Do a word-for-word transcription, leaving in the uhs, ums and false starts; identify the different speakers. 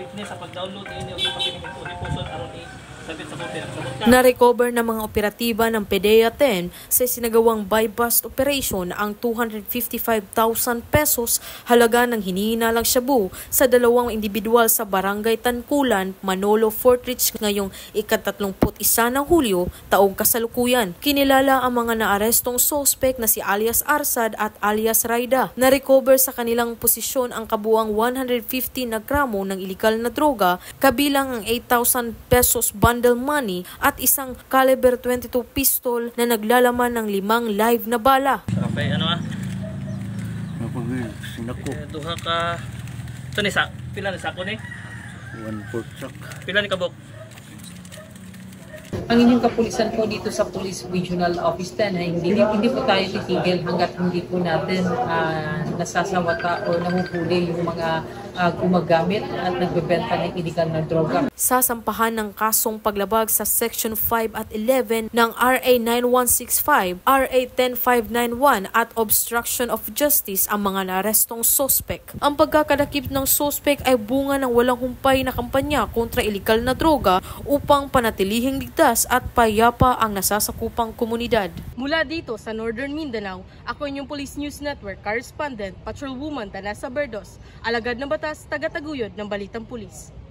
Speaker 1: witness sa pag-download ini og pagkinihinto ni puson aron i sabit sa kompi nagsamot ka.
Speaker 2: Na-recover ng mga operatiba ng PDEA ten sa sinagawang buy-bust operation ang two hundred fifty-five thousand pesos halaga ng hinihinalang shabu sa dalawang individual sa Barangay Tankulan, Manolo, Fort Ridge ngayong ikatatlumput isa ng Hulyo taong kasalukuyan. Kinilala ang mga naarestong suspect na si alias Arsad at alias Raida. Na-recover sa kanilang posisyon ang kabuang one hundred fifty na gramo ng ilegal na droga, kabilang ang eight thousand pesos bundle money at isang caliber twenty-two pistol na naglalaman ng limang live na bala.
Speaker 1: Okay, ano ah?
Speaker 3: Napagay, sinako.
Speaker 1: Eh, duha ka... Ito ni sa... Pila ni sako ni?
Speaker 3: One fourth sack.
Speaker 1: Pila ni kabok?
Speaker 4: Ang inyong kapulisan po dito sa Police Regional Office ten ay hindi, hindi po tayo titigil hanggat hindi po natin uh, nasasawata o nahuhuli yung mga uh, gumagamit at nagbebenta ng illegal na droga.
Speaker 2: Sasampahan ng kasong paglabag sa Section five at eleven ng R A nine one six five, R A ten five ninety-one at Obstruction of Justice ang mga naarestong suspect. Ang pagkakadakip ng suspect ay bunga ng walang humpay na kampanya kontra illegal na droga upang panatilihing ligtas at payapa ang nasasakupang komunidad.
Speaker 5: Mula dito sa Northern Mindanao, ako inyong Police News Network Correspondent, Patrolwoman Tanasa Berdos, alagad ng batas, taga-taguyod ng Balitang Pulis.